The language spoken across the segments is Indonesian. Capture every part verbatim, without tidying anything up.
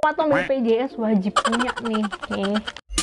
atau B P J S wajib punya nih. nih.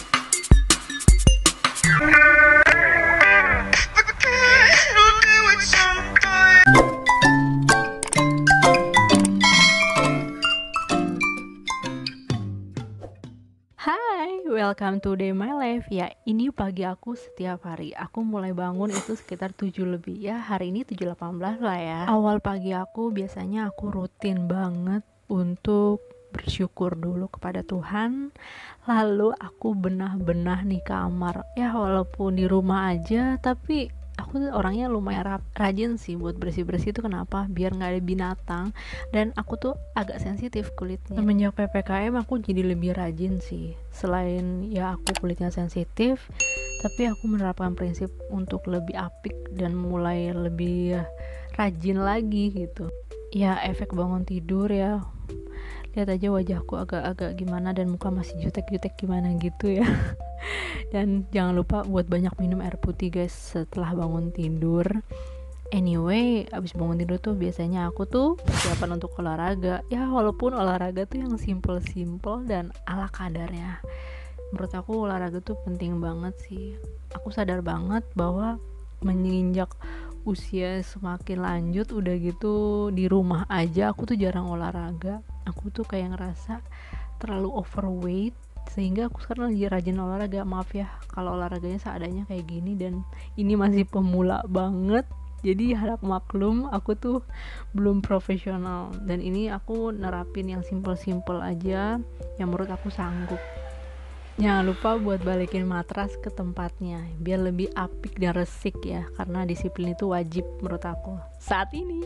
Hai, welcome to Day My Life. Ya, ini pagi aku setiap hari. Aku mulai bangun itu sekitar tujuh lebih. Ya, hari ini tujuh delapan belas lah ya. Awal pagi aku biasanya aku rutin banget untuk bersyukur dulu kepada Tuhan. Lalu aku benah-benah nih kamar. Ya, walaupun di rumah aja, tapi aku orangnya lumayan rajin sih buat bersih-bersih. Itu kenapa? Biar nggak ada binatang. Dan aku tuh agak sensitif kulitnya. Semenjak P P K M aku jadi lebih rajin sih. Selain ya aku kulitnya sensitif, tapi aku menerapkan prinsip untuk lebih apik dan mulai lebih rajin lagi gitu. Ya efek bangun tidur ya. Lihat aja wajahku agak-agak gimana dan muka masih jutek-jutek gimana gitu ya. Dan jangan lupa buat banyak minum air putih guys setelah bangun tidur. Anyway, abis bangun tidur tuh biasanya aku tuh persiapan untuk olahraga. Ya walaupun olahraga tuh yang simple-simple dan ala kadarnya. Menurut aku olahraga tuh penting banget sih. Aku sadar banget bahwa menginjak usia semakin lanjut udah gitu di rumah aja aku tuh jarang olahraga. Aku tuh kayak ngerasa terlalu overweight, sehingga aku sekarang lagi rajin olahraga. Maaf ya kalau olahraganya seadanya kayak gini dan ini masih pemula banget, jadi harap maklum aku tuh belum profesional dan ini aku nerapin yang simple-simple aja yang menurut aku sanggup. Jangan lupa buat balikin matras ke tempatnya biar lebih apik dan resik ya, karena disiplin itu wajib menurut aku saat ini.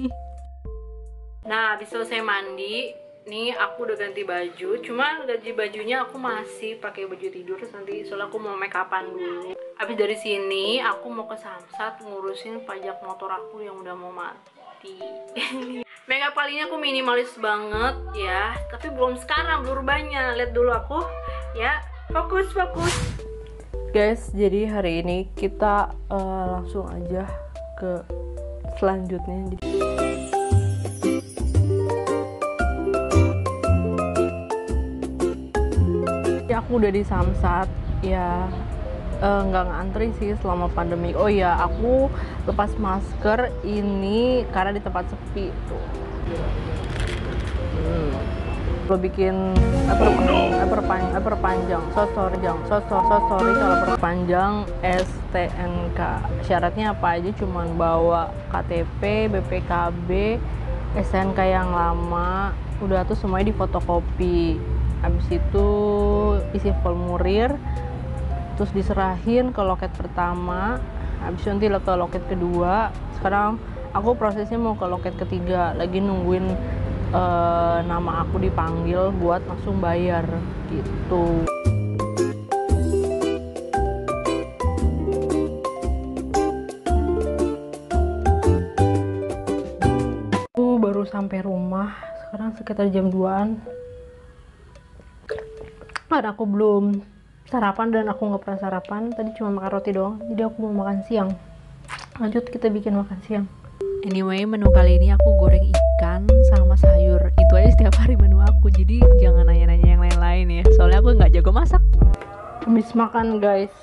Nah, habis selesai mandi, nih aku udah ganti baju. Cuma ganti bajunya aku masih pakai baju tidur nanti, soalnya aku mau make upan dulu. Habis dari sini aku mau ke Samsat ngurusin pajak motor aku yang udah mau mati. Make up kali ini aku minimalis banget ya, tapi belum sekarang, belum rubahnya. Lihat dulu aku ya, fokus fokus. Guys, jadi hari ini kita uh, langsung aja ke selanjutnya. Aku udah di Samsat ya, nggak uh, ngantri sih selama pandemi. Oh ya, aku lepas masker ini karena di tempat sepi tuh. Hmm. Lo bikin perpanjang, perpanjang, sosorjang, sosor, sorry kalau perpanjang S T N K. Syaratnya apa aja? Cuman bawa K T P, B P K B, S N K yang lama. Udah tuh semuanya difotokopi. Habis itu isi formulir, terus diserahin ke loket pertama. Habis itu nanti ke loket kedua. Sekarang aku prosesnya mau ke loket ketiga, lagi nungguin uh, nama aku dipanggil buat langsung bayar gitu. Aku baru sampai rumah sekarang sekitar jam duaan. Karena aku belum sarapan dan aku nggak pernah sarapan, tadi cuma makan roti doang, jadi aku mau makan siang. Lanjut kita bikin makan siang. Anyway, menu kali ini aku goreng ikan sama sayur. Itu aja setiap hari menu aku, jadi jangan nanya-nanya yang lain-lain ya, soalnya aku nggak jago masak. Habis makan guys,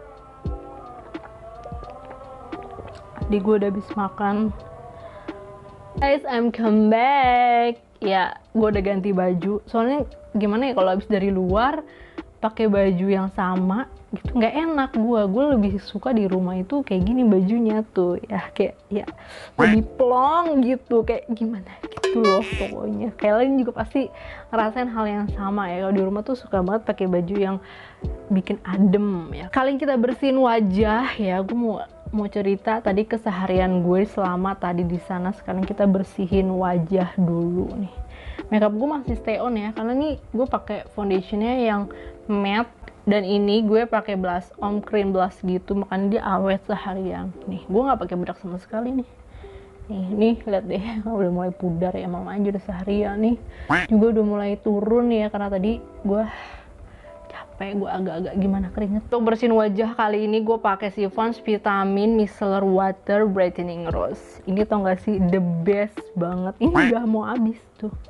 adik gue udah habis makan. Guys, I'm come back. Ya, gue udah ganti baju. Soalnya gimana ya kalau habis dari luar pakai baju yang sama gitu nggak enak. Gue gue lebih suka di rumah itu kayak gini bajunya tuh ya, kayak ya lebih plong gitu, kayak gimana gitu loh pokoknya. Kalian juga pasti ngerasain hal yang sama ya, kalau di rumah tuh suka banget pakai baju yang bikin adem ya. Kali ini kita bersihin wajah ya. Gue mau mau cerita tadi keseharian gue selama tadi di sana. Sekarang kita bersihin wajah dulu nih. Makeup gue masih stay on ya, karena nih gue pakai foundationnya yang matte dan ini gue pakai blush on, cream blush gitu, makanya dia awet seharian. Nih gue nggak pakai bedak sama sekali nih. Nih nih lihat deh, udah mulai pudar ya, mama aja udah seharian nih. Juga udah mulai turun ya, karena tadi gue capek, gue agak-agak gimana keringet. Untuk bersihin wajah kali ini gue pakai Sifons Vitamin Micellar Water Brightening Rose. Ini tau gak sih, the best banget. Ini udah mau habis tuh.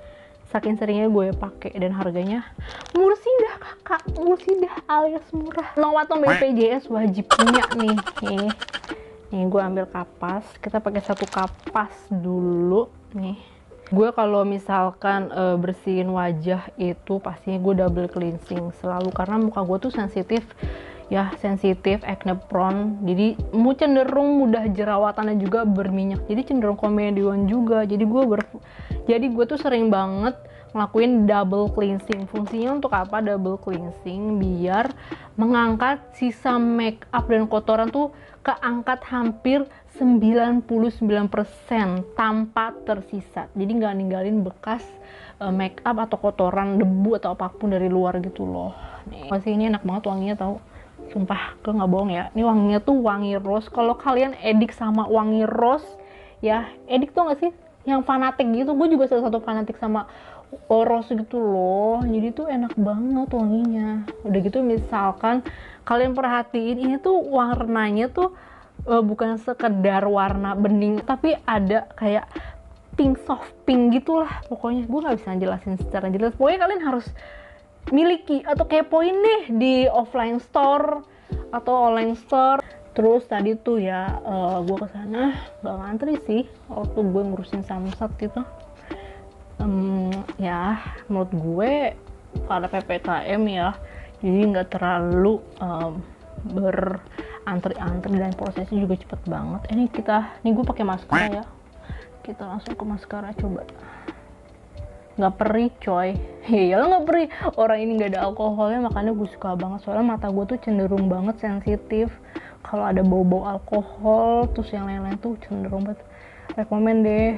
saking seringnya gue pakai, dan harganya mursidah kakak, mursidah alias murah. Nowatom B P J S wajib punya nih. Nih, nih gue ambil kapas, kita pakai satu kapas dulu nih. Gue kalau misalkan e, bersihin wajah itu pastinya gue double cleansing selalu, karena muka gue tuh sensitif ya, sensitif, acne prone, jadi mu cenderung mudah jerawatan dan juga berminyak, jadi cenderung komedian juga. Jadi gue ber jadi gue tuh sering banget ngelakuin double cleansing. Fungsinya untuk apa double cleansing? Biar mengangkat sisa make up dan kotoran tuh keangkat hampir sembilan puluh sembilan persen tanpa tersisa, jadi nggak ninggalin bekas uh, make up atau kotoran, debu atau apapun dari luar gitu loh. Nih, masih ini enak banget wanginya tau, sumpah gue nggak bohong ya, ini wanginya tuh wangi rose. Kalau kalian edik sama wangi rose ya, edik tuh nggak sih yang fanatik gitu, gue juga salah satu fanatik sama rose gitu loh, jadi tuh enak banget wanginya. Udah gitu misalkan kalian perhatiin, ini tuh warnanya tuh uh, bukan sekedar warna bening, tapi ada kayak pink, soft pink gitulah pokoknya. Gue nggak bisa jelasin secara jelas, pokoknya kalian harus miliki atau kepoin deh di offline store atau online store. Terus tadi tuh ya uh, gue kesana gak ngantri sih waktu gue ngurusin samsat gitu. Um, ya menurut gue pada P P K M ya, jadi nggak terlalu um, berantri-antri dan prosesnya juga cepet banget. Ini kita, nih gue pakai maskara ya, kita langsung ke maskara coba. Nggak perih coy, ya nggak perih, orang ini nggak ada alkoholnya, makanya gue suka banget. Soalnya mata gue tuh cenderung banget sensitif kalau ada bau-bau alkohol, terus yang lain-lain tuh cenderung banget. Rekomen deh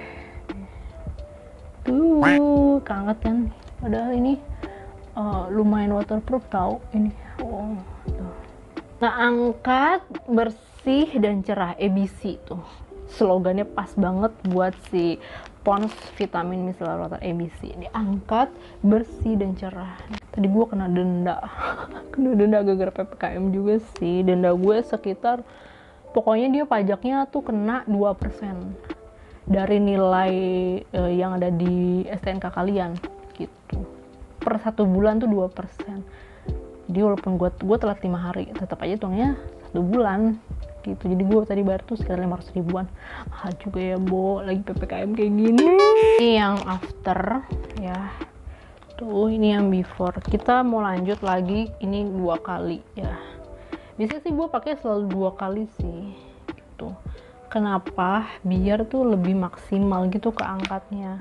tuh, kanget kan, padahal ini uh, lumayan waterproof tau ini. Oh, tuh. Nah, angkat, bersih dan cerah, A B C tuh slogannya pas banget buat si Pond's Vitamin Micellar Water A B C. Diangkat, bersih dan cerah. Tadi gue kena denda kena denda gara-gara P P K M juga sih. Denda gue sekitar, pokoknya dia pajaknya tuh kena dua persen dari nilai eh, yang ada di S T N K kalian gitu. Per satu bulan tuh dua persen. Jadi walaupun gue gue telat lima hari, tetap aja hitungnya satu bulan gitu. Jadi gue tadi bayar tuh sekitar lima ratus ribuan. Ah juga ya Bo, lagi P P K M kayak gini. Ini yang after ya. Tuh ini yang before. Kita mau lanjut lagi, ini dua kali ya. Biasanya sih gue pakai selalu dua kali sih gitu. Kenapa? Biar tuh lebih maksimal gitu keangkatnya.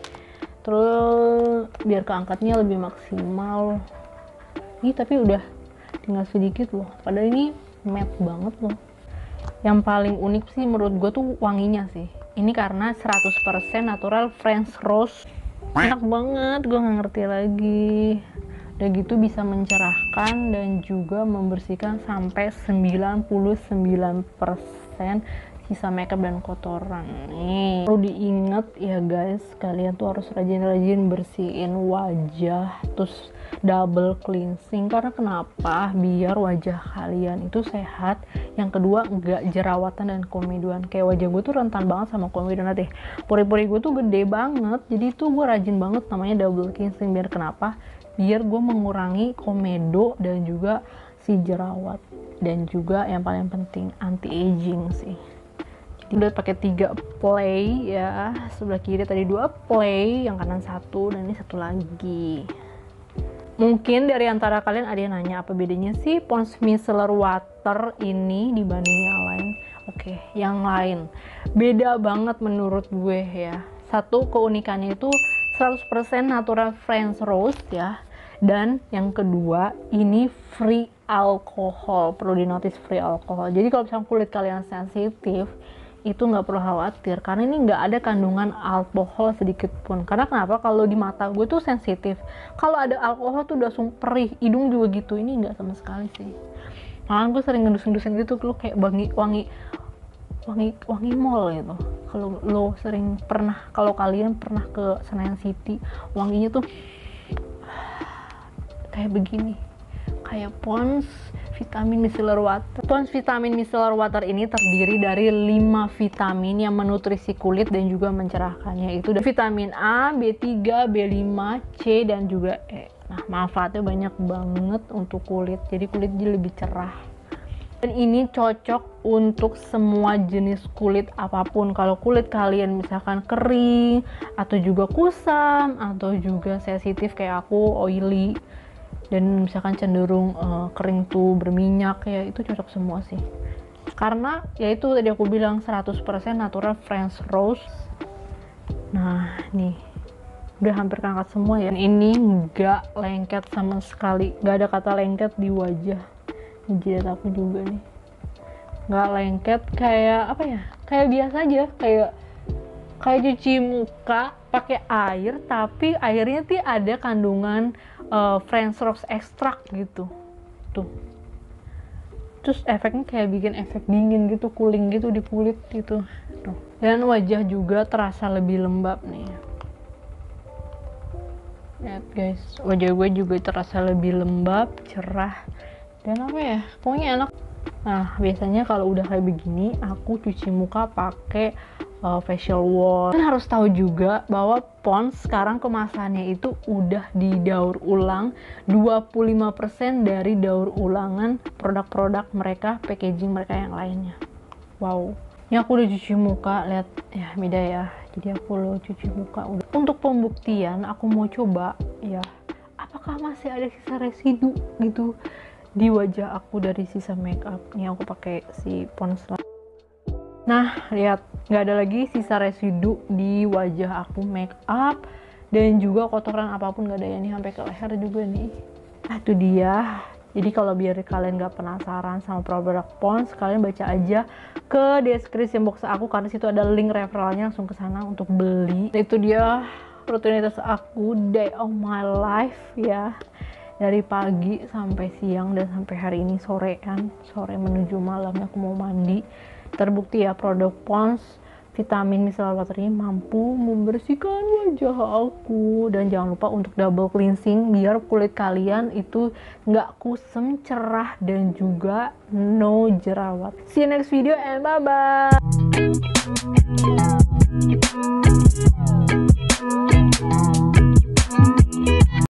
Terus biar keangkatnya lebih maksimal. Ini tapi udah tinggal sedikit loh. Padahal ini matte banget loh. Yang paling unik sih menurut gue tuh wanginya sih. Ini karena seratus persen natural French rose. Enak banget, gue nggak ngerti lagi. Udah gitu bisa mencerahkan dan juga membersihkan sampai sembilan puluh sembilan persen sisa makeup dan kotoran. Nih perlu diingat ya guys, kalian tuh harus rajin-rajin bersihin wajah, terus double cleansing. Karena kenapa? Biar wajah kalian itu sehat. Yang kedua nggak jerawatan dan komedoan. Kayak wajah gue tuh rentan banget sama komedoan deh. Pori-pori gue tuh gede banget, jadi tuh gue rajin banget namanya double cleansing. Biar kenapa? Biar gue mengurangi komedo dan juga si jerawat, dan juga yang paling penting anti aging sih. Udah pakai tiga play ya, sebelah kiri tadi dua play, yang kanan satu, dan ini satu lagi. Mungkin dari antara kalian ada yang nanya apa bedanya sih Pond's Micellar Water ini dibanding yang lain. Oke, yang lain beda banget menurut gue ya. Satu, keunikannya itu seratus persen natural French rose ya. Dan yang kedua, ini free alkohol. Perlu di notice free alkohol. Jadi kalau misalnya kulit kalian sensitif, itu nggak perlu khawatir, karena ini nggak ada kandungan alkohol sedikit pun. Karena kenapa? Kalau di mata gue tuh sensitif, kalau ada alkohol tuh udah langsung perih, hidung juga gitu. Ini nggak sama sekali sih. Malah gue sering ngendus-ngendusin gitu, lo kayak wangi wangi wangi wangi mall gitu. Kalau lo sering pernah, kalau kalian pernah ke Senayan City, wanginya tuh kayak begini, kayak Pond's vitamin micellar water. Pond's vitamin micellar water ini terdiri dari lima vitamin yang menutrisi kulit dan juga mencerahkannya. Itu vitamin A, B tiga, B lima, C dan juga E. Nah, manfaatnya banyak banget untuk kulit. Jadi kulit jadi lebih cerah. Dan ini cocok untuk semua jenis kulit apapun. Kalau kulit kalian misalkan kering, atau juga kusam, atau juga sensitif kayak aku, oily, dan misalkan cenderung uh, kering tuh berminyak, ya itu cocok semua sih. Karena ya itu tadi aku bilang seratus persen natural French rose. Nah, nih udah hampir keangkat semua ya. Dan ini nggak lengket sama sekali, nggak ada kata lengket di wajah. Jidat aku juga nih nggak lengket, kayak apa ya, kayak biasa aja, kayak kayak cuci muka pakai air, tapi airnya tuh ada kandungan uh, French rose extract gitu tuh. Terus efeknya kayak bikin efek dingin gitu, cooling gitu di kulit gitu tuh. Dan wajah juga terasa lebih lembab nih. Lihat guys, wajah gue juga terasa lebih lembab, cerah, dan apa ya, pokoknya enak. Nah, biasanya kalau udah kayak begini, aku cuci muka pakai uh, facial wash. Dan harus tahu juga bahwa Pond's sekarang kemasannya itu udah didaur ulang dua puluh lima persen dari daur ulangan produk-produk mereka, packaging mereka yang lainnya. Wow. Ini aku udah cuci muka, lihat ya, beda ya. Jadi aku lo cuci muka udah. Untuk pembuktian, aku mau coba ya, apakah masih ada sisa residu gitu di wajah aku dari sisa makeup. Ini aku pakai si Pond's. Nah, lihat, nggak ada lagi sisa residu di wajah aku makeup, dan juga kotoran apapun nggak ada ya, nih sampai ke leher juga nih. Nah, itu dia. Jadi kalau biar kalian nggak penasaran sama produk Pond's, kalian baca aja ke deskripsi box aku, karena situ ada link referralnya, langsung ke sana untuk beli. Nah, itu dia rutinitas aku day of my life ya, dari pagi sampai siang dan sampai hari ini sore kan, sore menuju malam aku mau mandi. Terbukti ya, produk Pond's vitamin micellar water ini mampu membersihkan wajah aku. Dan jangan lupa untuk double cleansing biar kulit kalian itu nggak kusem, cerah, dan juga no jerawat. See you next video and bye bye.